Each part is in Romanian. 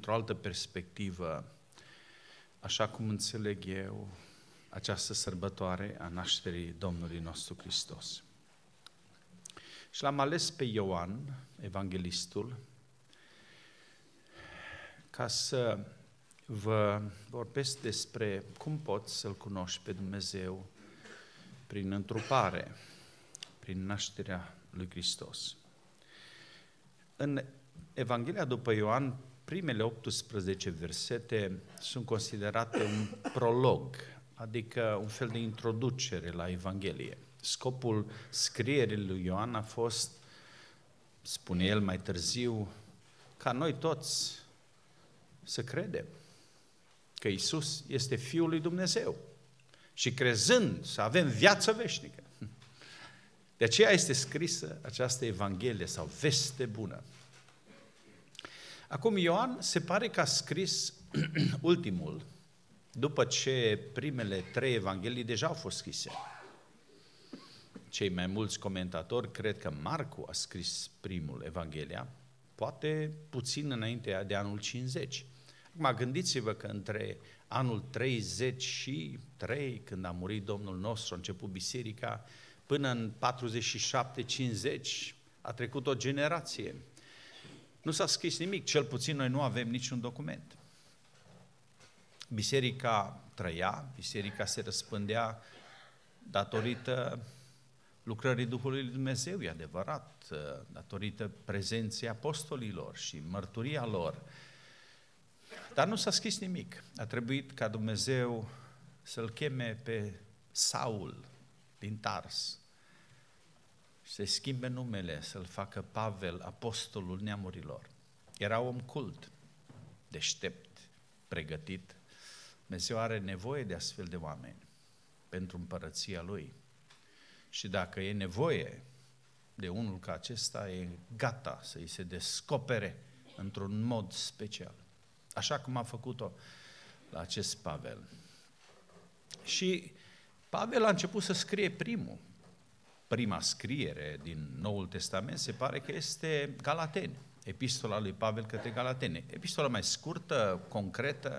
într-o altă perspectivă, așa cum înțeleg eu această sărbătoare a nașterii Domnului nostru Hristos. Și l-am ales pe Ioan, evanghelistul, ca să vă vorbesc despre cum poți să-L cunoști pe Dumnezeu prin întrupare, prin nașterea lui Hristos. În Evanghelia după Ioan, primele 18 versete sunt considerate un prolog, adică un fel de introducere la Evanghelie. Scopul scrierii lui Ioan a fost, spune el mai târziu, ca noi toți să credem că Iisus este Fiul lui Dumnezeu și crezând să avem viață veșnică. De aceea este scrisă această Evanghelie sau veste bună. Acum Ioan se pare că a scris ultimul, după ce primele 3 evanghelii deja au fost scrise. Cei mai mulți comentatori cred că Marcu a scris primul Evanghelia, poate puțin înainte de anul 50. Acum gândiți-vă că între anul 33, când a murit Domnul nostru, a început biserica, până în 47-50 a trecut o generație. Nu s-a scris nimic, cel puțin noi nu avem niciun document. Biserica trăia, biserica se răspândea datorită lucrării Duhului lui Dumnezeu, e adevărat, datorită prezenței apostolilor și mărturia lor. Dar nu s-a scris nimic. A trebuit ca Dumnezeu să-l cheme pe Saul din Tars și să-i schimbe numele, să-l facă Pavel, apostolul neamurilor. Era om cult, deștept, pregătit. Dumnezeu are nevoie de astfel de oameni pentru împărăția Lui. Și dacă e nevoie de unul ca acesta, e gata să îi se descopere într-un mod special. Așa cum a făcut-o la acest Pavel. Și Pavel a început să scrie prima scriere din Noul Testament se pare că este Galateni, epistola lui Pavel către Galateni. Epistola mai scurtă, concretă,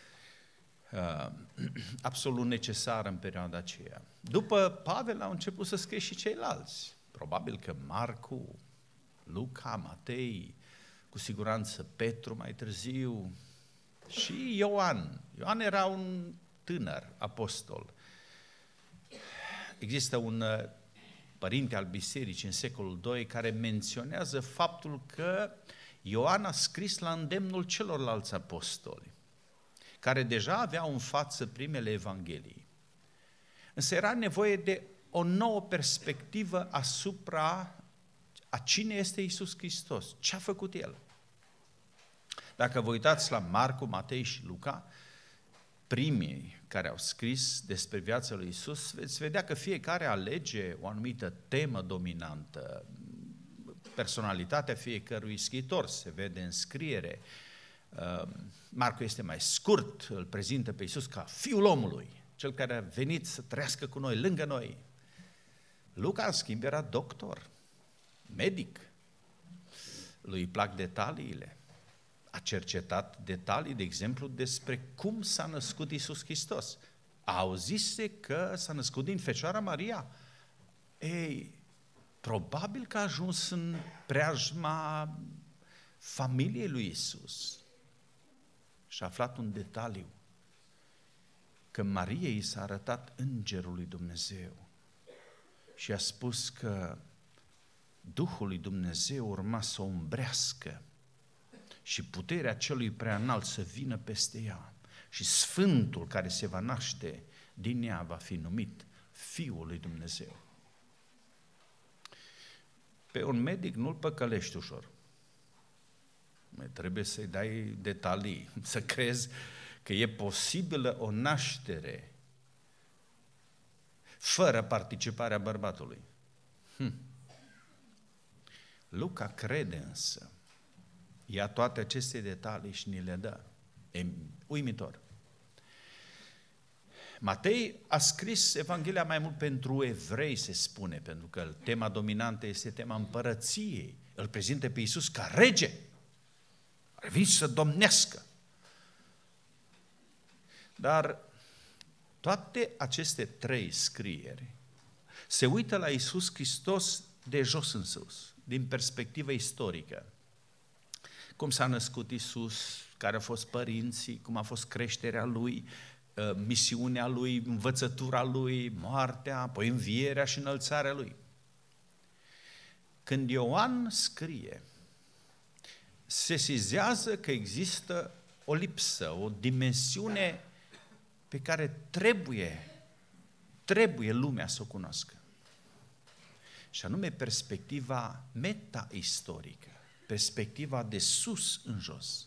absolut necesară în perioada aceea. După Pavel au început să scrie și ceilalți. Probabil că Marcu, Luca, Matei, cu siguranță Petru mai târziu și Ioan. Ioan era un tânăr apostol. Există un părinte al bisericii în secolul II care menționează faptul că Ioan a scris la îndemnul celorlalți apostoli, care deja aveau în față primele evanghelii. Însă era nevoie de o nouă perspectivă asupra a cine este Iisus Hristos, ce a făcut El. Dacă vă uitați la Marcu, Matei și Luca, primii care au scris despre viața lui Iisus, veți vedea că fiecare alege o anumită temă dominantă. Personalitatea fiecărui scriitor se vede în scriere. Marcu este mai scurt, îl prezintă pe Iisus ca Fiul omului, cel care a venit să trăiască cu noi, lângă noi. Luca, în schimb, era doctor, medic, lui plac detaliile. A cercetat detalii, de exemplu, despre cum s-a născut Iisus Hristos. A auzise că s-a născut din Fecioara Maria. Ei, probabil că a ajuns în preajma familiei lui Iisus. Și a aflat un detaliu, că Mariei i s-a arătat îngerul lui Dumnezeu și a spus că Duhul lui Dumnezeu urma să o umbrească și puterea celui preanalt să vină peste ea și Sfântul care se va naște din ea va fi numit Fiul lui Dumnezeu. Pe un medic nu-l păcălești ușor. Trebuie să-i dai detalii, să crezi că e posibilă o naștere fără participarea bărbatului. Luca crede însă, ia toate aceste detalii și ni le dă. E uimitor. Matei a scris Evanghelia mai mult pentru evrei, se spune, pentru că tema dominantă este tema împărăției. Îl prezintă pe Iisus ca rege. Are venit să domnească. Dar toate aceste trei scrieri se uită la Iisus Hristos de jos în sus, din perspectivă istorică. Cum s-a născut Iisus, care au fost părinții, cum a fost creșterea Lui, misiunea Lui, învățătura Lui, moartea, apoi învierea și înălțarea Lui. Când Ioan scrie, se sesizează că există o lipsă, o dimensiune pe care trebuie lumea să o cunoască. Și anume perspectiva meta-istorică, perspectiva de sus în jos.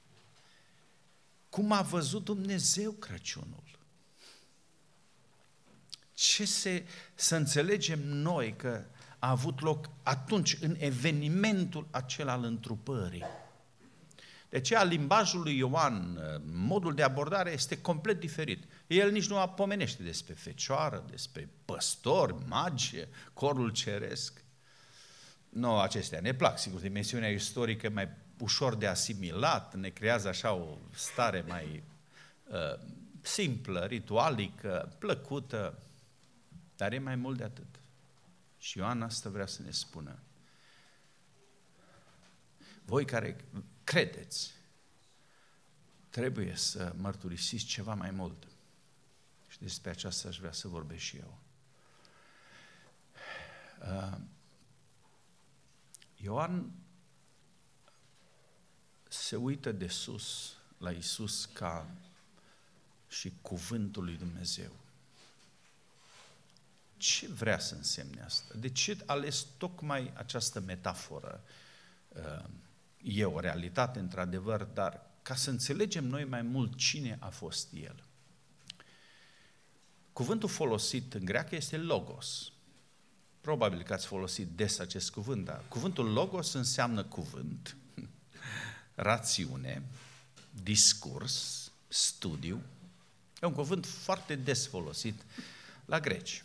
Cum a văzut Dumnezeu Crăciunul? Să înțelegem noi că a avut loc atunci, în evenimentul acela al întrupării. De aceea, limbajul lui Ioan, modul de abordare este complet diferit. El nici nu apomenește despre fecioară, despre păstori, magi, corul ceresc. Nu, acestea ne plac, sigur, dimensiunea istorică e mai ușor de asimilat, ne creează așa o stare mai simplă, ritualică, plăcută, dar e mai mult de atât. Și Ioan asta vrea să ne spună. Voi care credeți, trebuie să mărturisiți ceva mai mult. Și despre aceasta aș vrea să vorbesc și eu. Ioan se uită de sus la Iisus ca și cuvântul lui Dumnezeu. Ce vrea să însemne asta? De ce ales tocmai această metaforă? E o realitate, într-adevăr, dar ca să înțelegem noi mai mult cine a fost El. Cuvântul folosit în greacă este logos. Probabil că ați folosit des acest cuvânt, dar cuvântul logos înseamnă cuvânt, rațiune, discurs, studiu. E un cuvânt foarte des folosit la greci.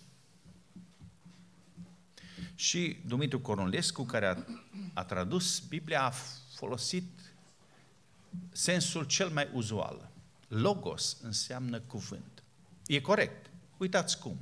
Și Dumitru Cornulescu, care a tradus Biblia, a folosit sensul cel mai uzual. Logos înseamnă cuvânt. E corect. Uitați cum.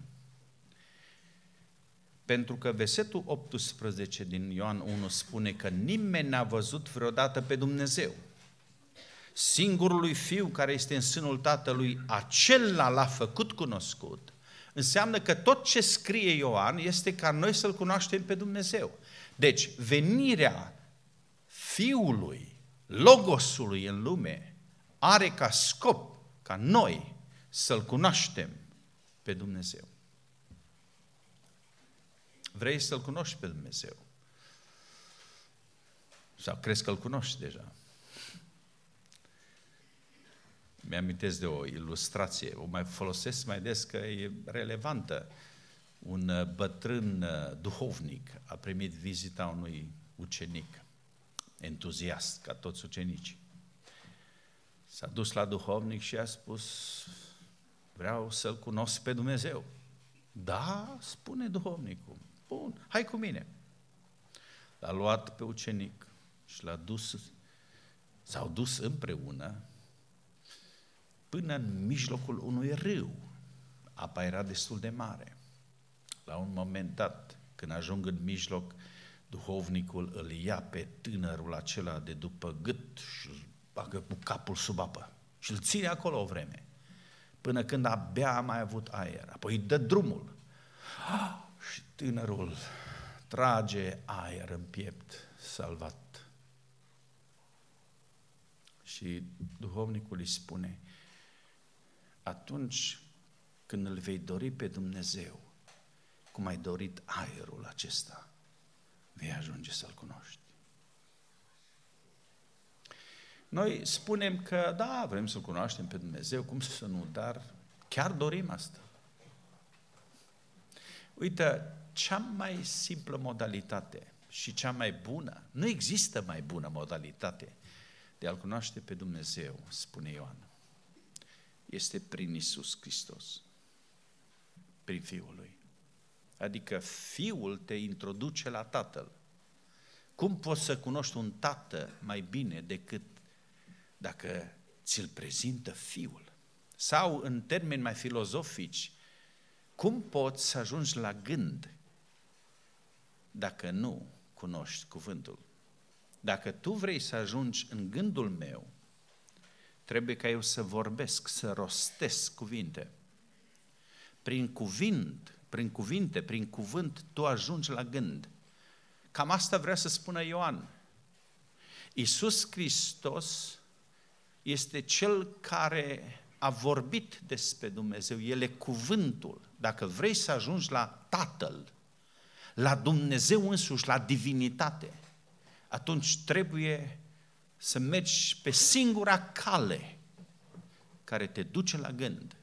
Pentru că versetul 18 din Ioan 1 spune că nimeni n-a văzut vreodată pe Dumnezeu. Singurului Fiu care este în sânul Tatălui, acela l-a făcut cunoscut. Înseamnă că tot ce scrie Ioan este ca noi să-L cunoaștem pe Dumnezeu. Deci, venirea Fiului, Logosului în lume, are ca scop ca noi să-L cunoaștem pe Dumnezeu. Vrei să-L cunoști pe Dumnezeu? Sau crezi că Îl cunoști deja? Mi-amintesc de o ilustrație, o mai folosesc mai des că e relevantă. Un bătrân duhovnic a primit vizita unui ucenic, entuziast, ca toți ucenicii. S-a dus la duhovnic și a spus, vreau să-L cunosc pe Dumnezeu. Da, spune duhovnicul, bun, hai cu mine. L-a luat pe ucenic și s-au dus împreună până în mijlocul unui râu. Apa era destul de mare. La un moment dat, când ajung în mijloc, duhovnicul îl ia pe tânărul acela de după gât și îl bagă cu capul sub apă și îl ține acolo o vreme, până când abia a mai avut aer. Apoi îi dă drumul. Și tânărul trage aer în piept, salvat. Și duhovnicul îi spune, atunci când îl vei dori pe Dumnezeu, cum ai dorit aerul acesta, vei ajunge să-L cunoști. Noi spunem că, da, vrem să-L cunoaștem pe Dumnezeu, cum să nu, dar chiar dorim asta. Uite, cea mai simplă modalitate și cea mai bună, nu există mai bună modalitate de a-L cunoaște pe Dumnezeu, spune Ioan, este prin Iisus Hristos, prin Fiul Lui. Adică Fiul te introduce la Tatăl. Cum poți să cunoști un tată mai bine decât dacă ți-l prezintă Fiul. Sau, în termeni mai filozofici, cum poți să ajungi la gând dacă nu cunoști cuvântul? Dacă tu vrei să ajungi în gândul meu, trebuie ca eu să vorbesc, să rostesc cuvinte. Prin cuvânt, tu ajungi la gând. Cam asta vrea să spună Ioan. Iisus Hristos este Cel care a vorbit despre Dumnezeu. El e cuvântul. Dacă vrei să ajungi la Tatăl, la Dumnezeu însuși, la divinitate, atunci trebuie să mergi pe singura cale care te duce la gând,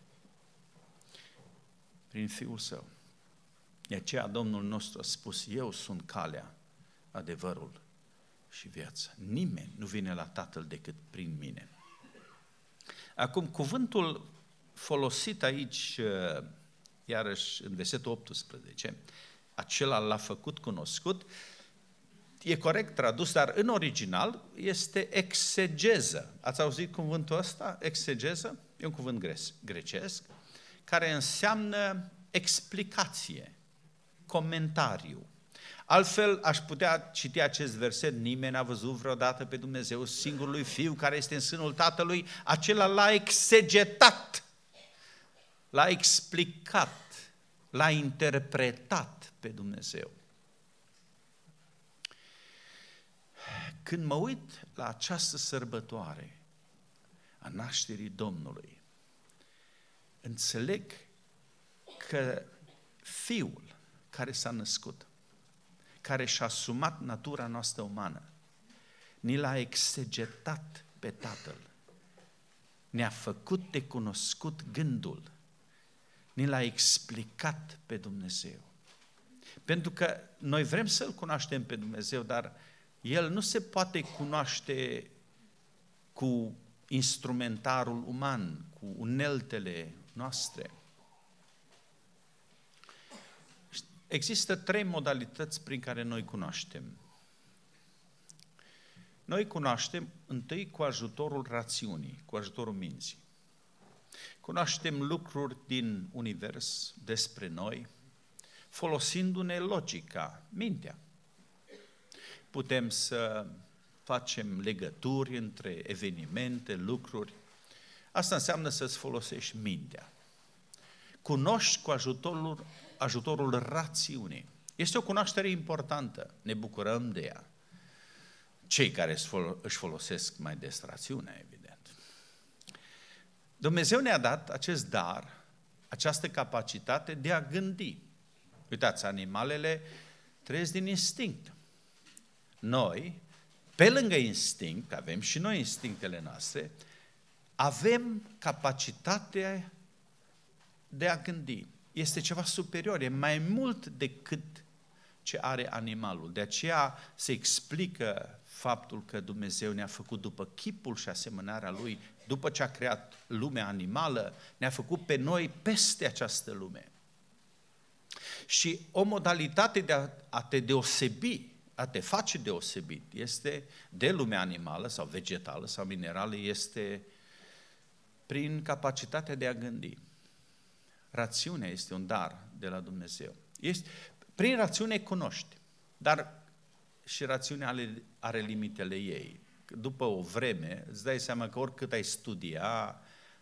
prin Fiul Său. De aceea Domnul nostru a spus, eu sunt calea, adevărul și viața. Nimeni nu vine la Tatăl decât prin mine. Acum, cuvântul folosit aici, iarăși în versetul 18, acela l-a făcut cunoscut, e corect tradus, dar în original este exegeză. Ați auzit cuvântul ăsta? Exegeză? E un cuvânt grecesc, care înseamnă explicație, comentariu. Altfel, aș putea citi acest verset, nimeni n-a văzut vreodată pe Dumnezeu, singurului Fiu care este în sânul Tatălui, acela l-a exegetat, l-a explicat, l-a interpretat pe Dumnezeu. Când mă uit la această sărbătoare a nașterii Domnului, înțeleg că Fiul care s-a născut, care și-a asumat natura noastră umană, ni l-a exegetat pe Tatăl, ne-a făcut de cunoscut gândul, ni l-a explicat pe Dumnezeu. Pentru că noi vrem să-L cunoaștem pe Dumnezeu, dar El nu se poate cunoaște cu instrumentarul uman, cu uneltele noastre. Există 3 modalități prin care noi cunoaștem. Noi cunoaștem întâi cu ajutorul rațiunii, cu ajutorul minții. Cunoaștem lucruri din univers despre noi, folosindu-ne logica, mintea. Putem să facem legături între evenimente, lucruri. Asta înseamnă să-ți folosești mintea. Cunoști cu ajutorul rațiunii. Este o cunoaștere importantă, ne bucurăm de ea. Cei care își folosesc mai des rațiunea, evident. Dumnezeu ne-a dat acest dar, această capacitate de a gândi. Uitați, animalele trăiesc din instinct. Noi, pe lângă instinct, avem și noi instinctele noastre, avem capacitatea de a gândi. Este ceva superior, e mai mult decât ce are animalul. De aceea se explică faptul că Dumnezeu ne-a făcut după chipul și asemănarea Lui, după ce a creat lumea animală, ne-a făcut pe noi peste această lume. Și o modalitate de a te deosebi, a te face deosebit, este de lumea animală sau vegetală sau minerală, este prin capacitatea de a gândi. Rațiunea este un dar de la Dumnezeu. Prin rațiune cunoști, dar și rațiunea are limitele ei. După o vreme îți dai seama că oricât ai studia,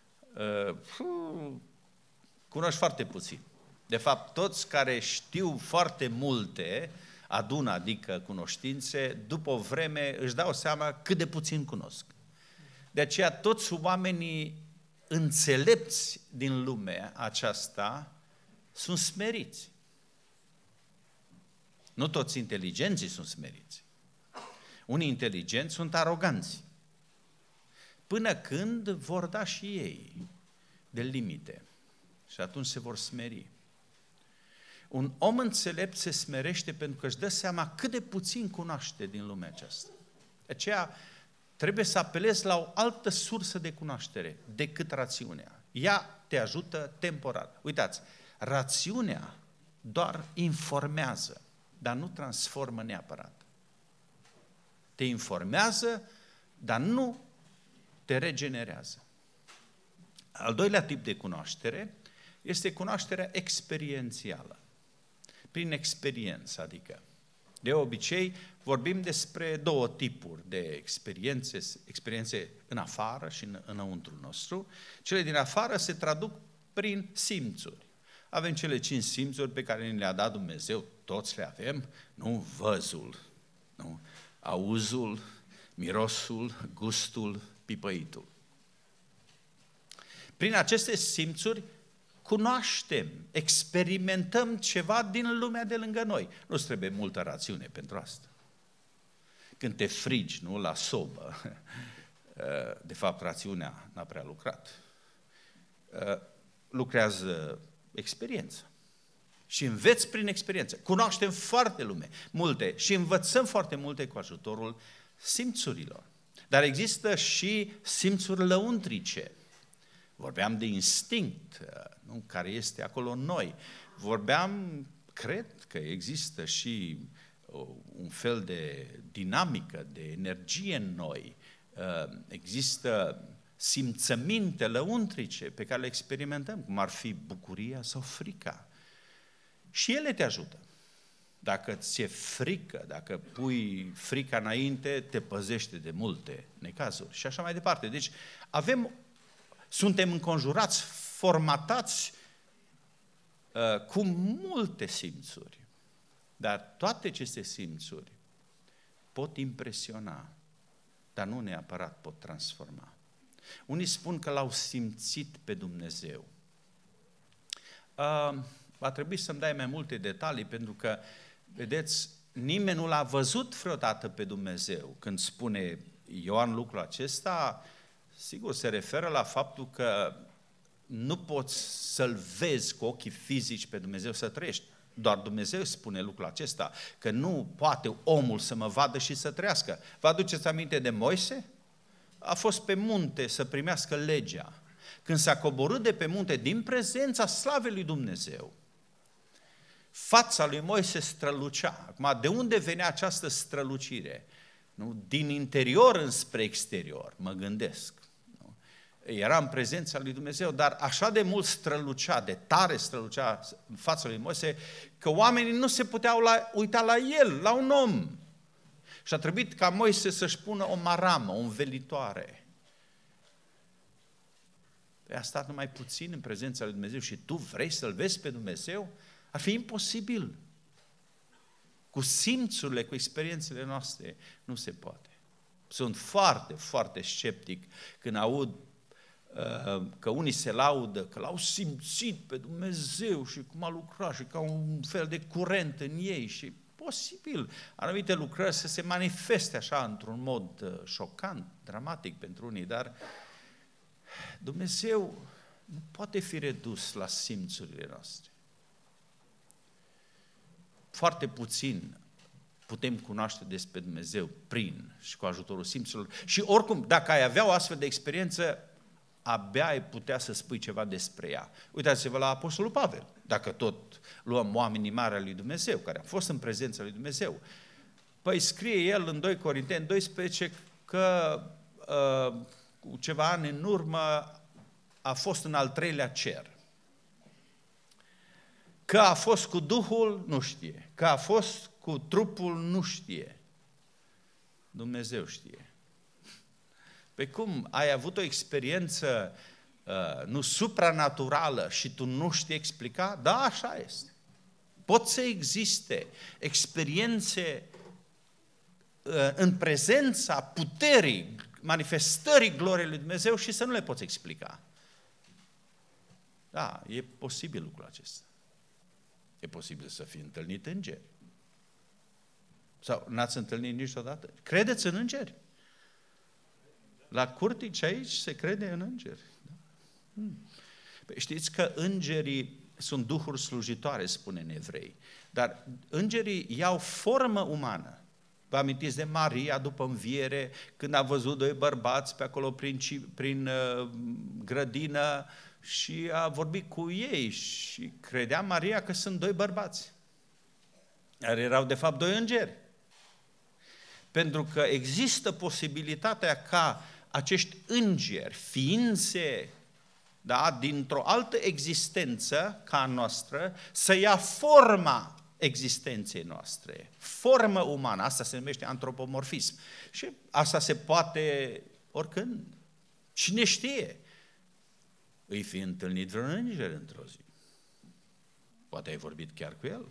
cunoști foarte puțin. De fapt, toți care știu foarte multe, adună, adică cunoștințe, după o vreme își dau seama cât de puțin cunosc. De aceea toți oamenii înțelepți din lumea aceasta sunt smeriți. Nu toți inteligenții sunt smeriți. Unii inteligenți sunt aroganți. Până când vor da și ei de limite. Și atunci se vor smeri. Un om înțelept se smerește pentru că își dă seama cât de puțin cunoaște din lumea aceasta. De aceea trebuie să apelezi la o altă sursă de cunoaștere decât rațiunea. Ea te ajută temporar. Uitați, rațiunea doar informează, dar nu transformă neapărat. Te informează, dar nu te regenerează. Al doilea tip de cunoaștere este cunoașterea experiențială. Prin experiență, adică. De obicei, vorbim despre două tipuri de experiențe în afară și înăuntru nostru. Cele din afară se traduc prin simțuri. Avem cele 5 simțuri pe care ni le-a dat Dumnezeu, toți le avem, nu văzul, nu auzul, mirosul, gustul, pipăitul. Prin aceste simțuri cunoaștem, experimentăm ceva din lumea de lângă noi. Nu-ți trebuie multă rațiune pentru asta. Când te frigi, nu, la sobă, de fapt rațiunea n-a prea lucrat. Lucrează experiența. Și înveți prin experiență. Cunoaștem foarte multe și învățăm foarte multe cu ajutorul simțurilor. Dar există și simțuri lăuntrice. Vorbeam de instinct, nu? Care este acolo în noi. Cred că există și un fel de dinamică, de energie în noi. Există simțăminte lăuntrice pe care le experimentăm, cum ar fi bucuria sau frica. Și ele te ajută. Dacă ți-e frică, dacă pui frica înainte, te păzește de multe necazuri și așa mai departe. Deci suntem înconjurați, formatați cu multe simțuri. Dar toate aceste simțuri pot impresiona, dar nu neapărat pot transforma. Unii spun că l-au simțit pe Dumnezeu. Va trebui să-mi dai mai multe detalii, pentru că, vedeți, nimeni nu l-a văzut vreodată pe Dumnezeu. Când spune Ioan lucrul acesta, sigur, se referă la faptul că nu poți să-L vezi cu ochii fizici pe Dumnezeu să trăiești. Doar Dumnezeu spune lucrul acesta, că nu poate omul să mă vadă și să trăiască. Vă aduceți aminte de Moise? A fost pe munte să primească legea. Când s-a coborât de pe munte din prezența slavei lui Dumnezeu, fața lui Moise strălucea. Acum, de unde venea această strălucire? Nu? Din interior înspre exterior, mă gândesc. Nu? Era în prezența lui Dumnezeu, dar așa de mult strălucea, de tare strălucea în fața lui Moise, că oamenii nu se puteau uita la el, la un om. Și a trebuit ca Moise să-și pună o maramă, o învelitoare. A stat numai puțin în prezența lui Dumnezeu și tu vrei să-L vezi pe Dumnezeu? Ar fi imposibil. Cu simțurile, cu experiențele noastre, nu se poate. Sunt foarte, foarte sceptic când aud că unii se laudă, că l-au simțit pe Dumnezeu și cum a lucrat și ca un fel de curent în ei și posibil anumite lucrări să se manifeste așa într-un mod șocant, dramatic pentru unii, dar Dumnezeu nu poate fi redus la simțurile noastre. Foarte puțin putem cunoaște despre Dumnezeu prin și cu ajutorul simțurilor. Și oricum, dacă ai avea o astfel de experiență, abia ai putea să spui ceva despre ea. Uitați-vă la Apostolul Pavel, dacă tot luăm oamenii mari al lui Dumnezeu, care au fost în prezența lui Dumnezeu. Păi scrie el în 2 Corinteni 12 că cu ceva ani în urmă a fost în al 3-lea cer. Că a fost cu Duhul, nu știe. Că a fost cu trupul, nu știe. Dumnezeu știe. Pe cum ai avut o experiență nu supranaturală și tu nu știi explica? Da, așa este. Pot să existe experiențe în prezența puterii, manifestării gloriei lui Dumnezeu și să nu le poți explica. Da, e posibil lucrul acesta. E posibil să fii întâlnit îngeri. Sau n-ați întâlnit niciodată? Credeți în îngeri? La Curtici aici se crede în îngeri. Da? Păi știți că îngerii sunt duhuri slujitoare, spune în Evrei, dar îngerii iau formă umană. Vă amintiți de Maria după înviere, când a văzut 2 bărbați pe acolo prin grădină și a vorbit cu ei și credea Maria că sunt 2 bărbați. Dar erau de fapt 2 îngeri. Pentru că există posibilitatea ca acești îngeri, ființe, da, dintr-o altă existență ca a noastră, să ia forma existenței noastre, formă umană. Asta se numește antropomorfism. Și asta se poate oricând. Cine știe? Îi fi întâlnit vreun înger într-o zi. Poate ai vorbit chiar cu el.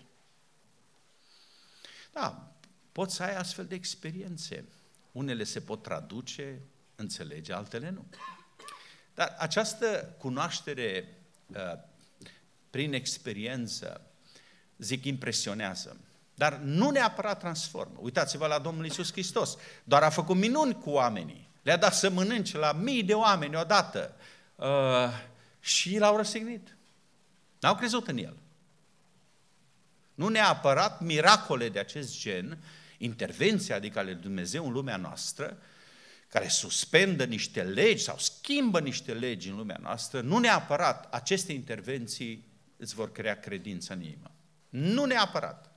Da, poți să ai astfel de experiențe. Unele se pot traduce, înțelege, altele nu. Dar această cunoaștere prin experiență, zic, impresionează. Dar nu neapărat transformă. Uitați-vă la Domnul Iisus Hristos. Doar a făcut minuni cu oamenii. Le-a dat să mănânce la mii de oameni odată. Și l-au răstignit. N-au crezut în el. Nu neapărat miracole de acest gen, intervenția, adică ale Dumnezeu în lumea noastră, care suspendă niște legi sau schimbă niște legi în lumea noastră, nu neapărat aceste intervenții îți vor crea credință în inimă. Nu neapărat.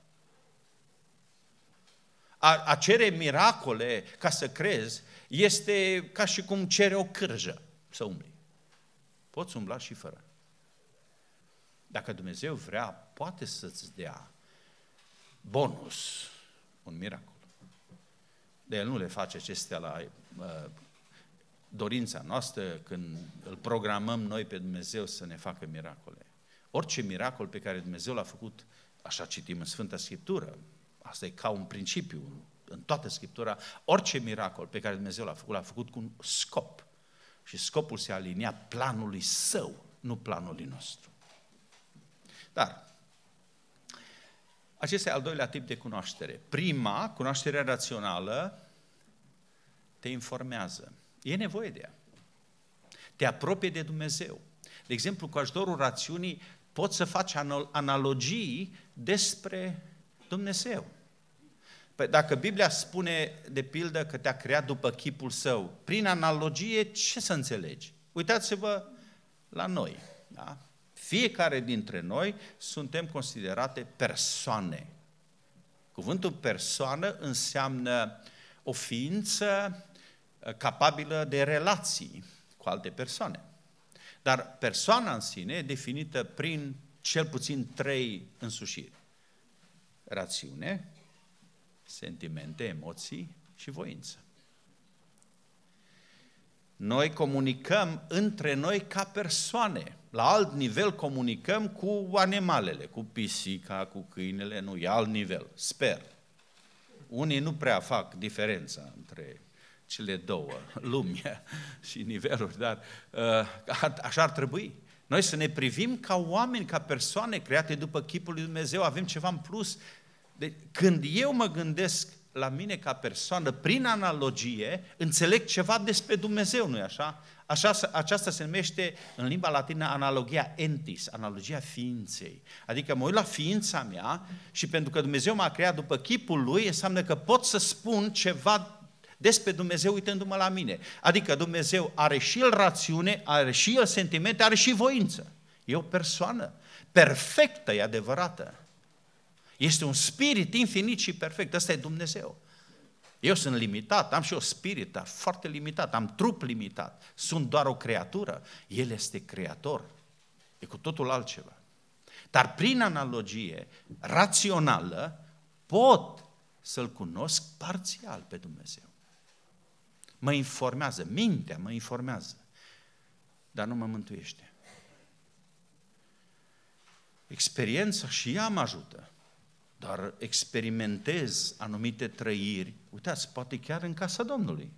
A cere miracole ca să crezi este ca și cum cere o cârjă să umbli. Poți umbla și fără. Dacă Dumnezeu vrea, poate să-ți dea bonus, un miracol. De El nu le face acestea la dorința noastră când îl programăm noi pe Dumnezeu să ne facă miracole. Orice miracol pe care Dumnezeu l-a făcut, așa citim în Sfânta Scriptură, asta e ca un principiu în toată Scriptura, orice miracol pe care Dumnezeu l-a făcut cu un scop. Și scopul se alinia planului Său, nu planului nostru. Dar acesta e al doilea tip de cunoaștere. Prima, cunoașterea rațională, te informează. E nevoie de ea. Te apropie de Dumnezeu. De exemplu, cu ajutorul rațiunii poți să faci analogii despre Dumnezeu. Păi dacă Biblia spune, de pildă, că te-a creat după chipul Său, prin analogie, ce să înțelegi? Uitați-vă la noi. Da? Fiecare dintre noi suntem considerate persoane. Cuvântul persoană înseamnă o ființă capabilă de relații cu alte persoane. Dar persoana în sine e definită prin cel puțin 3 însușiri. Rațiune, sentimente, emoții și voință. Noi comunicăm între noi ca persoane. La alt nivel comunicăm cu animalele, cu pisica, cu câinele, nu, e alt nivel, sper. Unii nu prea fac diferența între cele două, lumea și niveluri, dar așa ar trebui. Noi să ne privim ca oameni, ca persoane create după chipul lui Dumnezeu, avem ceva în plus. Când eu mă gândesc la mine ca persoană, prin analogie, înțeleg ceva despre Dumnezeu, nu-i așa? Aceasta se numește în limba latină analogia entis, analogia ființei. Adică mă uit la ființa mea și pentru că Dumnezeu m-a creat după chipul Lui, înseamnă că pot să spun ceva despre Dumnezeu uitându-mă la mine. Adică Dumnezeu are și El rațiune, are și El sentimente, are și voință. E o persoană perfectă, e adevărată. Este un spirit infinit și perfect. Ăsta e Dumnezeu. Eu sunt limitat, am și o spirit, dar foarte limitat, am trup limitat. Sunt doar o creatură. El este creator. E cu totul altceva. Dar prin analogie rațională pot să-L cunosc parțial pe Dumnezeu. Mă informează, mintea mă informează, dar nu mă mântuiește. Experiența și ea mă ajută, dar experimentez anumite trăiri. Uitați, poate chiar în casa Domnului.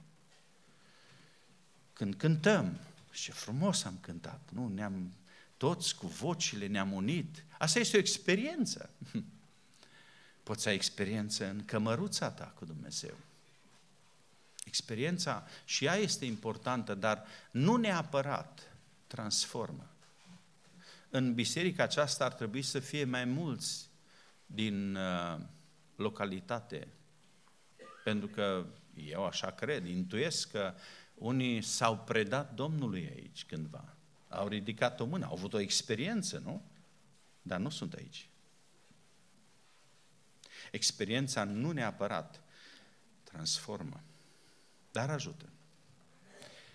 Când cântăm, ce frumos am cântat, nu? Toți cu vocile ne-am unit. Asta este o experiență. Poți să ai experiență în cămăruța ta cu Dumnezeu. Experiența și ea este importantă, dar nu neapărat transformă. În biserica aceasta ar trebui să fie mai mulți din localitate, pentru că eu așa cred, intuiesc că unii s-au predat Domnului aici cândva, au ridicat o mână, au avut o experiență, nu? Dar nu sunt aici. Experiența nu neapărat transformă, dar ajută.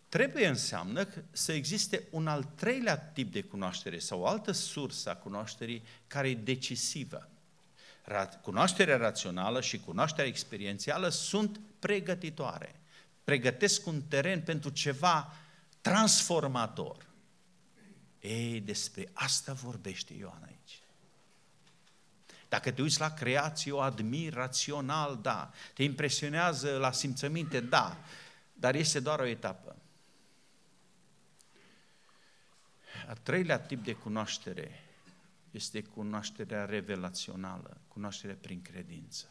trebuie înseamnă să existe un al treilea tip de cunoaștere sau o altă sursă a cunoașterii care e decisivă. Cunoașterea rațională și cunoașterea experiențială sunt pregătitoare. Pregătesc un teren pentru ceva transformator. Ei, despre asta vorbește Ioan aici. Dacă te uiți la creație, o admiri rațional, da. Te impresionează la simțăminte, da. Dar este doar o etapă. Al treilea tip de cunoaștere este cunoașterea revelațională, cunoașterea prin credință.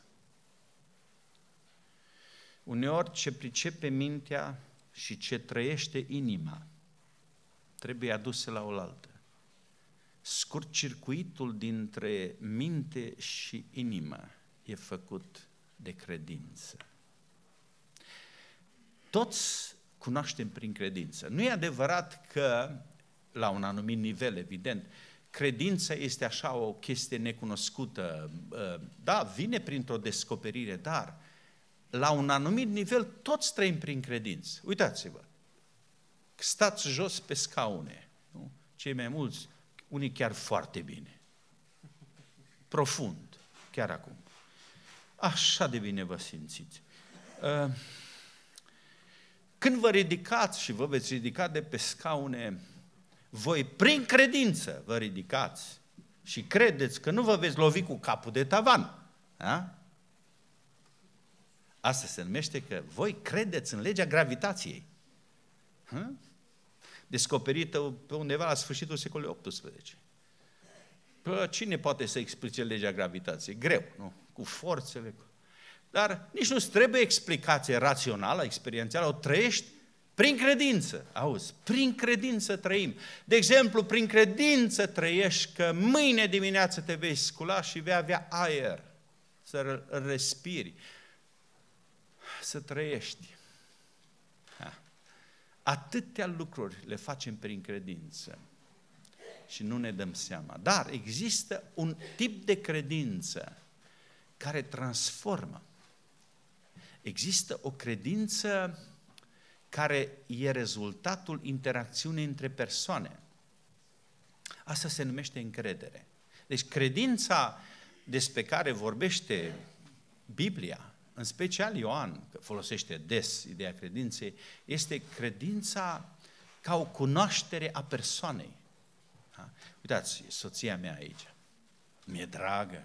Uneori ce pricepe mintea și ce trăiește inima trebuie aduse la oaltă. Scurt-circuitul dintre minte și inimă e făcut de credință. Toți cunoaștem prin credință. Nu e adevărat că, la un anumit nivel, evident, credința este așa o chestie necunoscută. Da, vine printr-o descoperire, dar la un anumit nivel toți trăim prin credință. Uitați-vă, stați jos pe scaune, nu? Cei mai mulți, unii chiar foarte bine, profund, chiar acum. Așa de bine vă simțiți. Când vă ridicați și vă veți ridica de pe scaune, voi prin credință vă ridicați și credeți că nu vă veți lovi cu capul de tavan. Da? Asta se numește că voi credeți în legea gravitației. Descoperită pe undeva la sfârșitul secolului XVIII. Cine poate să explice legea gravitației? Greu, nu? Cu forțele. Dar nici nu-ți trebuie explicație rațională, experiențială, o trăiești prin credință. Auzi, prin credință trăim. De exemplu, prin credință trăiești că mâine dimineață te vei scula și vei avea aer, să respiri, să trăiești. Atâtea lucruri le facem prin credință și nu ne dăm seama. Dar există un tip de credință care transformă. Există o credință care e rezultatul interacțiunii între persoane. Asta se numește încredere. Deci credința despre care vorbește Biblia, în special Ioan, că folosește des ideea credinței, este credința ca o cunoaștere a persoanei. Da? Uitați, soția mea aici, mi-e dragă,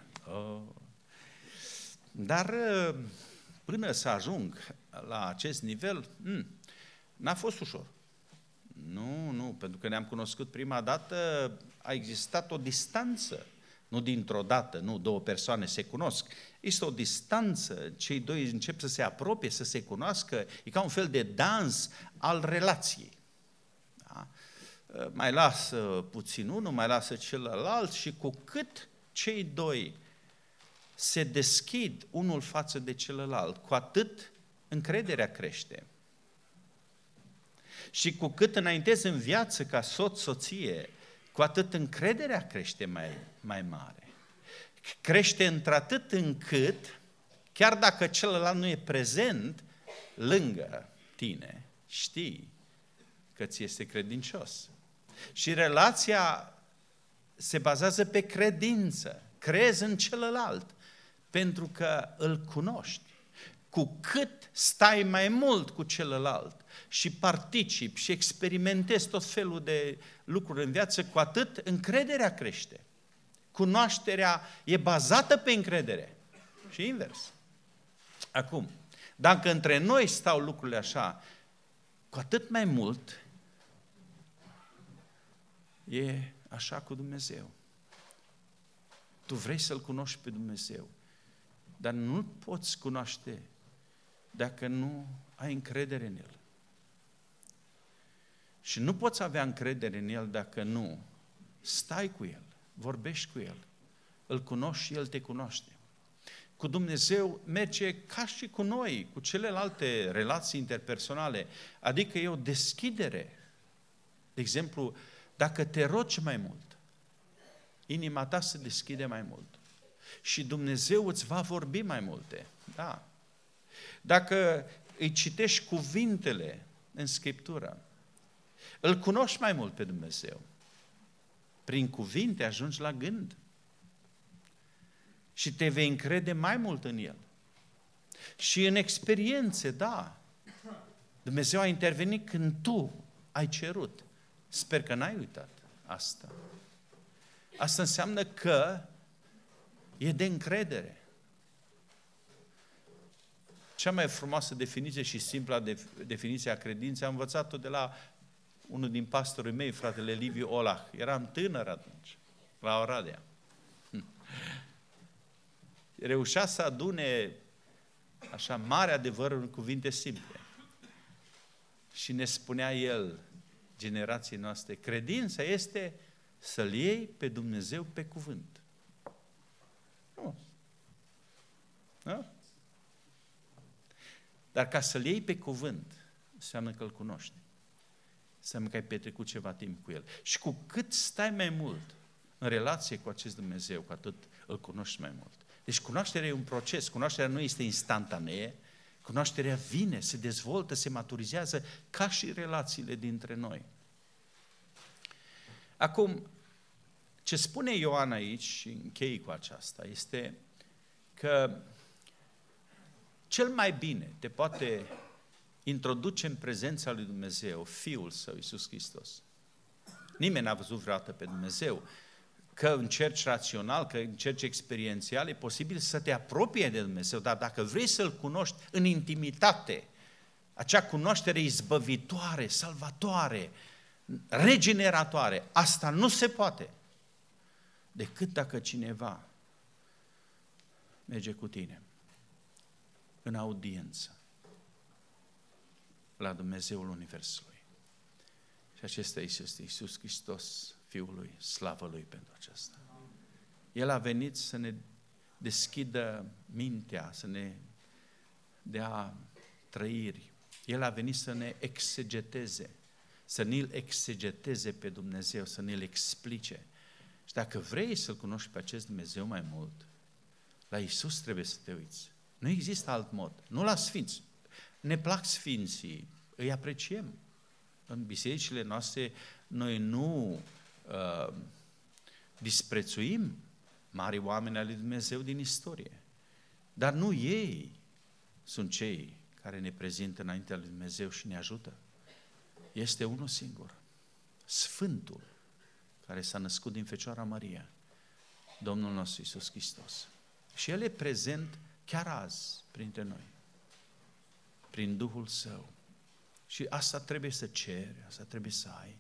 dar până să ajung la acest nivel, n-a fost ușor. Nu, pentru că ne-am cunoscut prima dată, a existat o distanță. Nu dintr-o dată, nu, două persoane se cunosc. Este o distanță, cei doi încep să se apropie, să se cunoască, e ca un fel de dans al relației. Da? Mai lasă puțin unul, mai lasă celălalt și cu cât cei doi se deschid unul față de celălalt, cu atât încrederea crește. Și cu cât înaintezi în viață ca soț-soție, cu atât încrederea crește mai mare. Crește într-atât încât, chiar dacă celălalt nu e prezent lângă tine, știi că ți este credincios. Și relația se bazează pe credință. Crezi în celălalt, pentru că îl cunoști. Cu cât stai mai mult cu celălalt și participi și experimentezi tot felul de lucruri în viață, cu atât încrederea crește. Cunoașterea e bazată pe încredere și invers. Acum, dacă între noi stau lucrurile așa, cu atât mai mult e așa cu Dumnezeu. Tu vrei să-L cunoști pe Dumnezeu, dar nu poți cunoaște dacă nu ai încredere în El. Și nu poți avea încredere în El dacă nu stai cu El, vorbești cu El, îl cunoști și El te cunoaște. Cu Dumnezeu merge ca și cu noi, cu celelalte relații interpersonale, adică e o deschidere. De exemplu, dacă te rogi mai mult, inima ta se deschide mai mult și Dumnezeu îți va vorbi mai multe. Da. Dacă îi citești cuvintele în Scriptură. Îl cunoști mai mult pe Dumnezeu. Prin cuvinte ajungi la gând. Și te vei încrede mai mult în El. Și în experiențe, da. Dumnezeu a intervenit când tu ai cerut. Sper că n-ai uitat asta. Asta înseamnă că e de încredere. Cea mai frumoasă definiție și simpla definiție a credinței am învățat-o de la unul din pastorii mei, fratele Liviu Olah. Eram tânăr atunci, la Oradea. Reușea să adune așa mare adevăr în cuvinte simple. Și ne spunea el, generației noastre, credința este să-L iei pe Dumnezeu pe cuvânt. Nu. Nu? Dar ca să-L iei pe cuvânt, înseamnă că Îl cunoști. Înseamnă că ai petrecut ceva timp cu El. Și cu cât stai mai mult în relație cu acest Dumnezeu, cu atât Îl cunoști mai mult. Deci cunoașterea e un proces, cunoașterea nu este instantanee, cunoașterea vine, se dezvoltă, se maturizează, ca și relațiile dintre noi. Acum, ce spune Ioan aici, și închei cu aceasta, este că cel mai bine te poate introduce în prezența lui Dumnezeu Fiul Său, Iisus Hristos. Nimeni n-a văzut vreodată pe Dumnezeu. Că încerci rațional, că încerci experiențial, e posibil să te apropie de Dumnezeu, dar dacă vrei să-L cunoști în intimitate, acea cunoaștere izbăvitoare, salvatoare, regeneratoare, asta nu se poate decât dacă cineva merge cu tine în audiență la Dumnezeul Universului. Și acesta este Iisus Hristos, Fiul Lui, slavă Lui pentru aceasta. El a venit să ne deschidă mintea, să ne dea trăiri. El a venit să ne exegeteze, să ne-L exegeteze pe Dumnezeu, să ne-L explice. Și dacă vrei să-L cunoști pe acest Dumnezeu mai mult, la Iisus trebuie să te uiți. Nu există alt mod. Nu la sfinți. Ne plac sfinții, îi apreciem. În bisericile noastre noi nu disprețuim mari oameni al lui Dumnezeu din istorie. Dar nu ei sunt cei care ne prezintă înaintea lui Dumnezeu și ne ajută. Este unul singur, Sfântul, care s-a născut din Fecioara Maria, Domnul nostru Iisus Hristos. Și El e prezent chiar azi printre noi, prin Duhul Său. Și asta trebuie să ceri, asta trebuie să ai.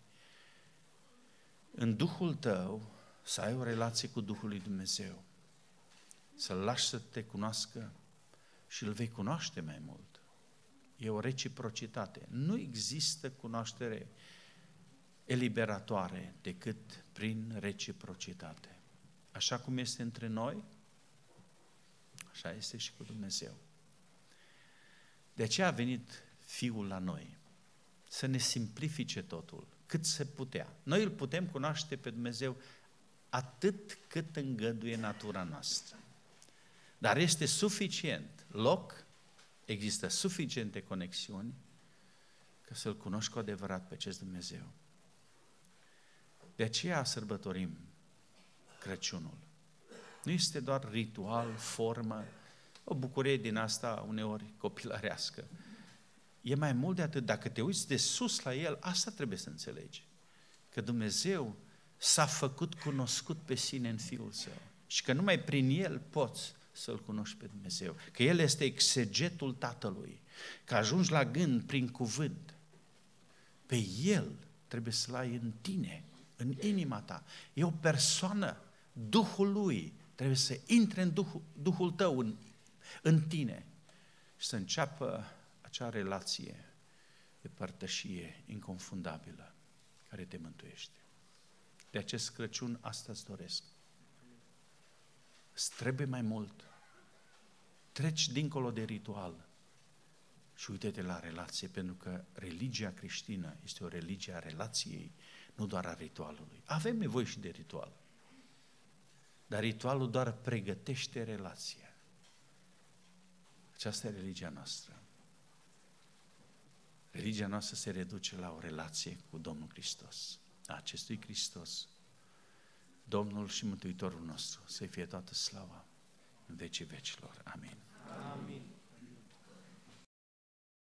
În Duhul tău să ai o relație cu Duhul lui Dumnezeu, să-L lași să te cunoască și Îl vei cunoaște mai mult. E o reciprocitate. Nu există cunoaștere eliberatoare decât prin reciprocitate. Așa cum este între noi, așa este și cu Dumnezeu. De aceea a venit Fiul la noi, să ne simplifice totul, cât se putea. Noi îl putem cunoaște pe Dumnezeu atât cât îngăduie natura noastră. Dar este suficient loc, există suficiente conexiuni ca să-L cunoști cu adevărat pe acest Dumnezeu. De aceea sărbătorim Crăciunul. Nu este doar ritual, formă, o bucurie din asta uneori copilărească. E mai mult de atât. Dacă te uiți de sus la El, asta trebuie să înțelegi. Că Dumnezeu s-a făcut cunoscut pe sine în Fiul Său. Și că numai prin El poți să-L cunoști pe Dumnezeu. Că El este exegetul Tatălui. Că ajungi la gând prin cuvânt. Pe El trebuie să-L ai în tine, în inima ta. E o persoană. Duhul Lui trebuie să intre în Duhul tău, în tine. Și să înceapă acea relație de părtășie inconfundabilă care te mântuiește. De acest Crăciun asta îți doresc. Îți trebuie mai mult. Treci dincolo de ritual și uite-te la relație, pentru că religia creștină este o religie a relației, nu doar a ritualului. Avem nevoie și de ritual. Dar ritualul doar pregătește relația. Aceasta e religia noastră. Religia noastră se reduce la o relație cu Domnul Hristos. A acestui Hristos, Domnul și Mântuitorul nostru, să-i fie toată slava în vecii vecilor. Amin.